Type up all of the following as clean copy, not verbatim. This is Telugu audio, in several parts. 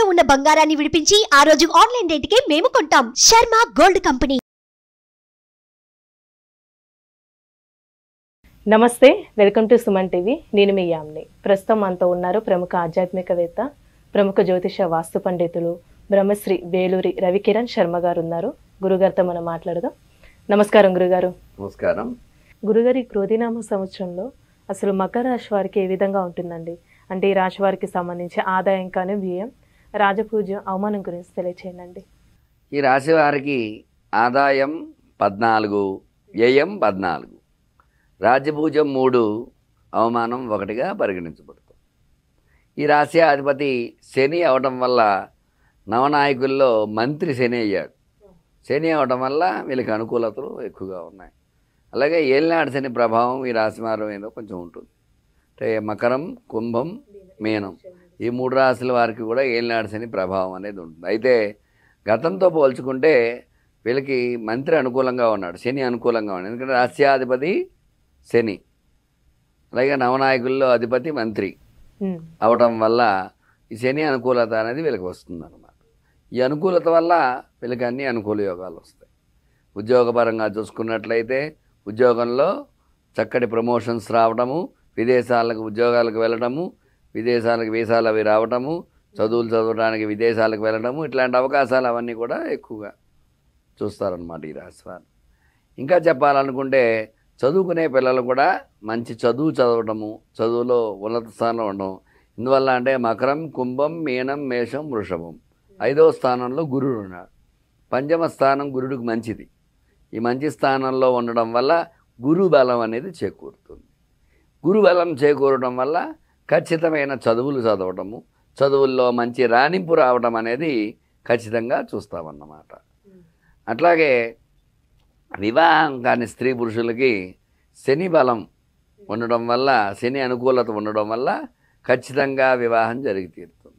తాకట్టులో ఉన్న బంగారాన్ని విడిపించి ఆ రోజు ఆన్లైన్ రేటుకే మేము కొంటాం. Sharma gold company. నమస్తే, వెల్కమ్ టు సుమన్ టీవీ. నేను మీ యామ్ని. ప్రస్తుతం మనతో ఉన్నారు ప్రముఖ ఆధ్యాత్మికవేత్త, ప్రముఖ జ్యోతిష వాస్తు పండితులు బ్రహ్మశ్రీ వేలూరి రవికిరణ్ శర్మ గారు ఉన్నారు. గురుగారితో మనం మాట్లాడదాం. నమస్కారం గురుగారు. నమస్కారం. గురుగారి క్రోధినామ సంవత్సరంలో అసలు మకర రాశి వారికి ఏ విధంగా ఉంటుందండి? అంటే ఈ రాశి వారికి సంబంధించి ఆదాయం కానీ వ్యయం, రాజపూజ, అవమానం గురించి తెలియచేయండి. ఈ రాశి వారికి ఆదాయం 14, వ్యయం 14, రాజ్యపూజం 3, అవమానం 1గా పరిగణించబడుతుంది. ఈ రాశి అధిపతి శని అవడం వల్ల నవనాయకుల్లో మంత్రి శని అయ్యాడు. శని అవడం వల్ల వీళ్ళకి అనుకూలతలు ఎక్కువగా ఉన్నాయి. అలాగే ఏలినాడు శని ప్రభావం ఈ రాశి వారి మీద కొంచెం ఉంటుంది. అంటే మకరం, కుంభం, మీనం ఈ 3 రాశుల వారికి కూడా ఏలినాడు శని ప్రభావం అనేది ఉంటుంది. అయితే గతంతో పోల్చుకుంటే వీళ్ళకి మంత్రి అనుకూలంగా ఉన్నాడు, శని అనుకూలంగా ఉన్నాడు. ఎందుకంటే రాశ్యాధిపతి శని, అలాగే నవనాయకుల్లో అధిపతి మంత్రి అవటం వల్ల ఈ శని అనుకూలత అనేది వీళ్ళకి వస్తుంది అన్నమాట. ఈ అనుకూలత వల్ల వీళ్ళకి అన్ని అనుకూల యోగాలు వస్తాయి. ఉద్యోగపరంగా చూసుకున్నట్లయితే ఉద్యోగంలో చక్కటి ప్రమోషన్స్ రావడము, విదేశాలకు ఉద్యోగాలకు వెళ్ళడము, విదేశాలకు వీసాలు అవి రావడము, చదువులు చదవడానికి విదేశాలకు వెళ్ళడము, ఇట్లాంటి అవకాశాలు అవన్నీ కూడా ఎక్కువగా చూస్తారనమాట ఈ రాశి వారు. ఇంకా చెప్పాలనుకుంటే చదువుకునే పిల్లలు కూడా మంచి చదువు చదవడము, చదువులో ఉన్నత స్థానంలో ఉండడం. ఇందువల్ల అంటే మకరం, కుంభం, మీనం, మేషం, వృషభం 5వ స్థానంలో గురుడు ఉన్నాడు. 5వ స్థానం గురుడికి మంచిది. ఈ మంచి స్థానంలో ఉండడం వల్ల గురు బలం అనేది చేకూరుతుంది. గురు బలం చేకూరడం వల్ల ఖచ్చితమైన చదువులు చదవటము, చదువుల్లో మంచి రాణింపు రావడం అనేది ఖచ్చితంగా చూస్తామన్నమాట. అట్లాగే వివాహం కాని స్త్రీ పురుషులకి శని బలం ఉండడం వల్ల, శని అనుకూలత ఉండడం వల్ల ఖచ్చితంగా వివాహం జరిగి తీరుతుంది.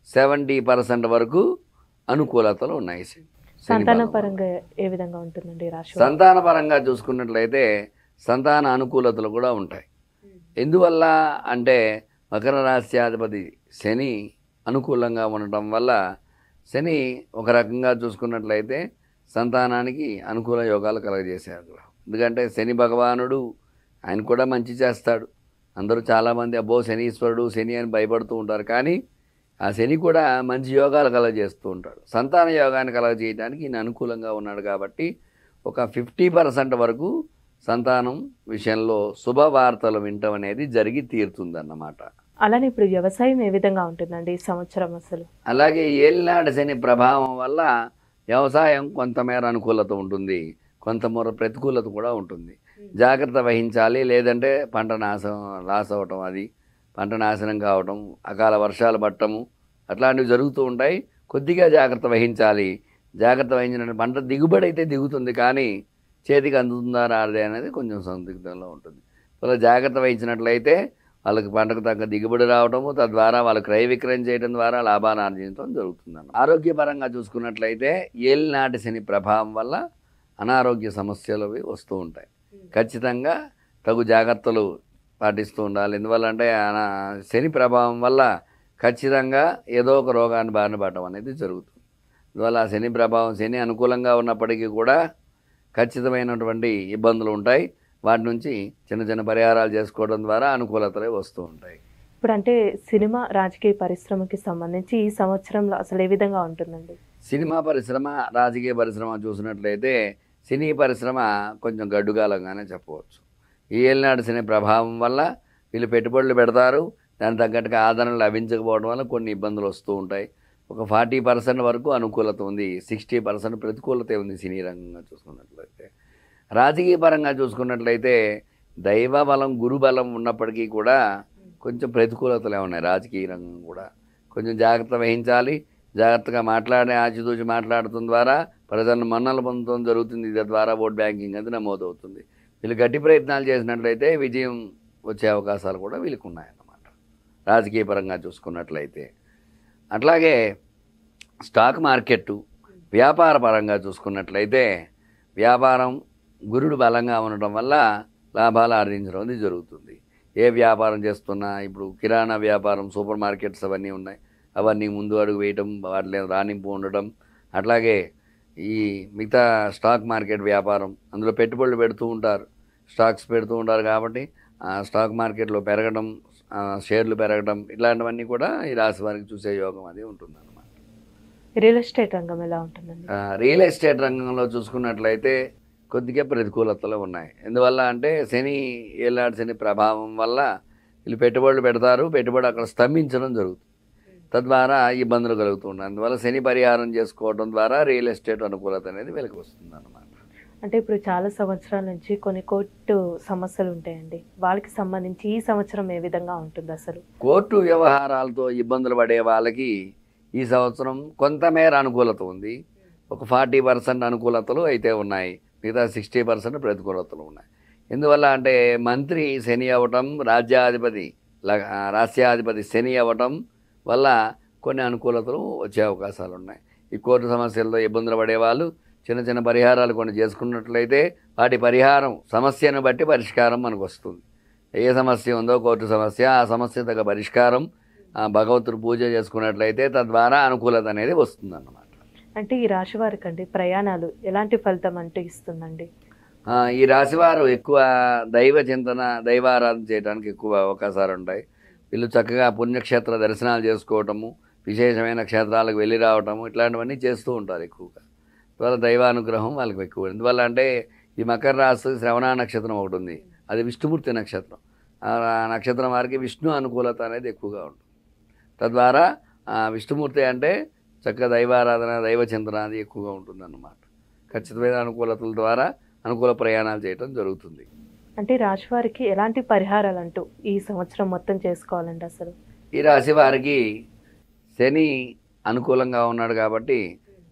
70% వరకు అనుకూలతలు ఉన్నాయి. సంతానపరంగా ఏ విధంగా ఉంటుందండి రాశి? సంతానపరంగా చూసుకున్నట్లయితే సంతాన అనుకూలతలు కూడా ఉంటాయి. ఎందువల్ల అంటే మకర రాశ్యాధిపతి శని అనుకూలంగా ఉండటం వల్ల, శని ఒక రకంగా చూసుకున్నట్లయితే సంతానానికి అనుకూల యోగాలు కలగజేశాడు. ఎందుకంటే శని భగవానుడు ఆయన కూడా మంచి చేస్తాడు. అందరూ చాలామంది అబ్బో శనీశ్వరుడు, శని అని భయపడుతూ ఉంటారు. కానీ ఆ శని కూడా మంచి యోగాలు కలగజేస్తూ ఉంటాడు. సంతాన యోగాన్ని కలగజేయడానికి ఈయన అనుకూలంగా ఉన్నాడు కాబట్టి ఒక 50% వరకు సంతానం విషయంలో శుభవార్తలు వినటం అనేది జరిగి తీరుతుందన్నమాట. అలానే ఇప్పుడు వ్యవసాయం ఏ విధంగా ఉంటుందండి ఈ సంవత్సరం అసలు? అలాగే ఏలినాడు శని ప్రభావం వల్ల వ్యవసాయం కొంతమేర అనుకూలత ఉంటుంది, కొంతమేర ప్రతికూలత కూడా ఉంటుంది. జాగ్రత్త వహించాలి, లేదంటే పంట లాస్ అవ్వటం, అది పంట నాశనం కావటం, అకాల వర్షాలు పట్టము అట్లాంటివి జరుగుతూ ఉంటాయి. కొద్దిగా జాగ్రత్త వహించాలి. జాగ్రత్త వహించిన పంట దిగుబడి అయితే దిగుతుంది, కానీ చేతికి అందుతుందా రాదే అనేది కొంచెం సందిగ్ధంలో ఉంటుంది. అలా జాగ్రత్త వహించినట్లయితే వాళ్ళకి పంటకు తగ్గ దిగుబడి రావటము, తద్వారా వాళ్ళు క్రయ విక్రయం చేయడం ద్వారా లాభాన్ని ఆర్జించడం జరుగుతుందన్న. ఆరోగ్యపరంగా చూసుకున్నట్లయితే ఏలినాటి శని ప్రభావం వల్ల అనారోగ్య సమస్యలు వస్తూ ఉంటాయి. ఖచ్చితంగా తగు జాగ్రత్తలు పాటిస్తూ ఉండాలి. ఎందువల్ల అంటే శని ప్రభావం వల్ల ఖచ్చితంగా ఏదో ఒక రోగాన్ని బారిన పడటం అనేది జరుగుతుంది. అందువల్ల శని ప్రభావం, శని అనుకూలంగా ఉన్నప్పటికీ కూడా ఖచ్చితమైనటువంటి ఇబ్బందులు ఉంటాయి. వాటి నుంచి చిన్న చిన్న పరిహారాలు చేసుకోవడం ద్వారా అనుకూలతలే వస్తూ ఉంటాయి. ఇప్పుడు అంటే సినిమా, రాజకీయ పరిశ్రమకి సంబంధించి ఈ సంవత్సరంలో అసలు ఏ విధంగా ఉంటుందండి? సినిమా పరిశ్రమ, రాజకీయ పరిశ్రమ చూసినట్లయితే సినీ పరిశ్రమ కొంచెం గడ్డుగాలంగానే చెప్పవచ్చు. ఈ ఏలినాడు శని ప్రభావం వల్ల వీళ్ళు పెట్టుబడులు పెడతారు, దానికి తగ్గట్టుగా ఆదరణ లభించకపోవడం వల్ల కొన్ని ఇబ్బందులు వస్తూ ఉంటాయి. ఒక 40% వరకు అనుకూలత ఉంది, 60% ప్రతికూలత ఉంది సినీ రంగంగా చూసుకున్నట్లయితే. రాజకీయ పరంగా చూసుకున్నట్లయితే దైవ బలం, గురు బలం ఉన్నప్పటికీ కూడా కొంచెం ప్రతికూలతలే ఉన్నాయి. రాజకీయ రంగం కూడా కొంచెం జాగ్రత్త వహించాలి. జాగ్రత్తగా ఆచితూచి మాట్లాడటం ద్వారా ప్రజలను మన్నలు పొందడం జరుగుతుంది. తద్వారా ఓట్ బ్యాంకింగ్ అది నమోదవుతుంది. వీళ్ళు గట్టి ప్రయత్నాలు చేసినట్లయితే విజయం వచ్చే అవకాశాలు కూడా వీళ్ళకి ఉన్నాయన్నమాట రాజకీయ పరంగా చూసుకున్నట్లయితే. అట్లాగే స్టాక్ మార్కెట్టు, వ్యాపార పరంగా చూసుకున్నట్లయితే వ్యాపారం గురుడు బలంగా ఉండటం వల్ల లాభాలు ఆర్జించడం అనేది జరుగుతుంది. ఏ వ్యాపారం చేస్తున్నా, ఇప్పుడు కిరాణా వ్యాపారం, సూపర్ మార్కెట్స్ అవన్నీ ఉన్నాయి, అవన్నీ ముందు అడుగు వేయటం, వాటిలో రాణింపు ఉండడం, అట్లాగే ఈ మిగతా స్టాక్ మార్కెట్ వ్యాపారం అందులో పెట్టుబడులు పెడుతూ ఉంటారు, స్టాక్స్ పెడుతూ ఉంటారు. కాబట్టి ఆ స్టాక్ మార్కెట్లో పెరగడం, షేర్లు పెరగడం ఇట్లాంటివన్నీ కూడా ఈ రాశి వారికి చూసే యోగం అది ఉంటుందన్నమాట. రియల్ ఎస్టేట్ రంగం ఎలా ఉంటుందండి? రియల్ ఎస్టేట్ రంగంలో చూసుకున్నట్లయితే కొద్దిగా ప్రతికూలతలు ఉన్నాయి. ఎందువల్ల అంటే శని ఏలాంటి శని ప్రభావం వల్ల వీళ్ళు పెట్టుబడులు పెడతారు, పెట్టుబడి అక్కడ స్తంభించడం జరుగుతుంది, తద్వారా ఇబ్బందులు కలుగుతుంటాయి. అందువల్ల శని పరిహారం చేసుకోవడం ద్వారా రియల్ ఎస్టేట్ అనుకూలత అనేది వెలికి వస్తుంది అన్నమాట. అంటే ఇప్పుడు చాలా సంవత్సరాల నుంచి కొన్ని కోర్టు సమస్యలు ఉంటాయండి, వాళ్ళకి సంబంధించి ఈ సంవత్సరం ఏ విధంగా ఉంటుంది అసలు? కోర్టు వ్యవహారాలతో ఇబ్బందులు పడే వాళ్ళకి ఈ సంవత్సరం కొంతమేర అనుకూలత ఉంది. ఒక 40% అనుకూలతలు అయితే ఉన్నాయి, మిగతా 60% ప్రతికూలతలు ఉన్నాయి. ఎందువల్ల అంటే మంత్రి శని అవ్వటం, రాష్ట్రాధిపతి శని అవ్వటం వల్ల కొన్ని అనుకూలతలు వచ్చే అవకాశాలు ఉన్నాయి. ఈ కోర్టు సమస్యలతో ఇబ్బందులు పడేవాళ్ళు చిన్న చిన్న పరిహారాలు కొన్ని చేసుకున్నట్లయితే వాటి పరిహారం సమస్యను బట్టి పరిష్కారం మనకు వస్తుంది. ఏ సమస్య ఉందో కోర్టు సమస్య, ఆ సమస్య తగ్గ పరిష్కారం భగవంతుడు పూజ చేసుకున్నట్లయితే తద్వారా అనుకూలత అనేది వస్తుందన్నమాట. అంటే ఈ రాశి వారికి అండి ప్రయాణాలు ఎలాంటి ఫలితం అంటే ఇస్తుందండి? ఈ రాశివారు ఎక్కువ దైవ చింతన, దైవారాధన చేయడానికి ఎక్కువ అవకాశాలు ఉంటాయి. వీళ్ళు చక్కగా పుణ్యక్షేత్ర దర్శనాలు చేసుకోవటము, విశేషమైన క్షేత్రాలకు వెళ్ళి రావటము ఇట్లాంటివన్నీ చేస్తూ ఉంటారు ఎక్కువగా. ద్వారా దైవానుగ్రహం వాళ్ళకి ఎక్కువ. ఎందువల్ల అంటే ఈ మకర రాశి శ్రవణ నక్షత్రం ఒకటి ఉంది, అది విష్ణుమూర్తి నక్షత్రం. ఆ నక్షత్రం వారికి విష్ణు అనుకూలత అనేది ఎక్కువగా ఉంటుంది. తద్వారా విష్ణుమూర్తి అంటే చక్కగా దైవారాధన, దైవ చింతన అది ఎక్కువగా ఉంటుందన్నమాట. ఖచ్చితమైన అనుకూలతల ద్వారా అనుకూల ప్రయాణాలు చేయడం జరుగుతుంది. అంటే రాశి వారికి ఎలాంటి పరిహారాలు అంటూ ఈ సంవత్సరం మొత్తం చేసుకోవాలండి అసలు? ఈ రాశి వారికి శని అనుకూలంగా ఉన్నాడు కాబట్టి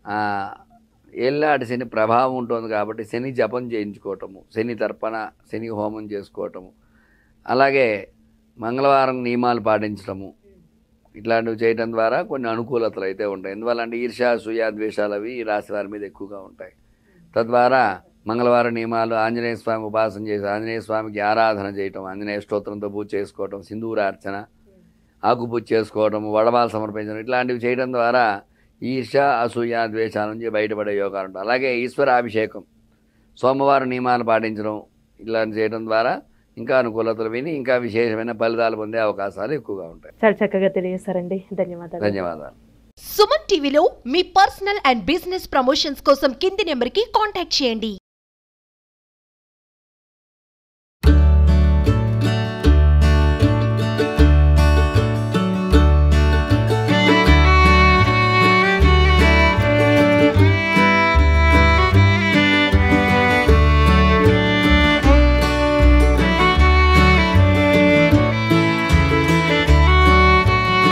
ఏళ్ళనాటి శని ప్రభావం ఉంటుంది కాబట్టి శని జపం చేయించుకోవటము, శని తర్పణ, శని హోమం చేసుకోవటము, అలాగే మంగళవారం నియమాలు పాటించడము ఇట్లాంటివి చేయడం ద్వారా కొన్ని అనుకూలతలు అయితే ఉంటాయి. ఎందువల్ల అంటే ఈర్ష్య, అసూయ, ద్వేషాలు అవి ఈ రాశి వారి మీద ఎక్కువగా ఉంటాయి. తద్వారా మంగళవారం నియమాలు, ఆంజనేయ స్వామి ఉపాసన చేసి ఆంజనేయ స్వామికి ఆరాధన చేయటం, ఆంజనేయ స్తోత్రంతో పూజ చేసుకోవటం, సింధూరార్చన, ఆకుపూజ చేసుకోవటం, వడమాలు సమర్పించడం ఇట్లాంటివి చేయడం ద్వారా ఈర్ష్య, అసూయ, ద్వేషాల నుంచి బయటపడే యోగాలు ఉంటాయి. అలాగే ఈశ్వరాభిషేకం, సోమవారం నియమాలు పాటించడం ఇట్లాంటివి చేయడం ద్వారా ఇంకా అనుకూలతలు విని ఇంకా విశేషమైన ఫలితాలు పొందే అవకాశాలు ఎక్కువగా ఉంటాయి. చాలా చక్కగా తెలియజేశారండి, ధన్యవాదాలు. ధన్యవాదాలు. సుమన్ టీవీలో మీ పర్సనల్ అండ్ బిజినెస్ ప్రమోషన్స్ కోసం కింది నెంబర్కి కాంటాక్ట్ చేయండి.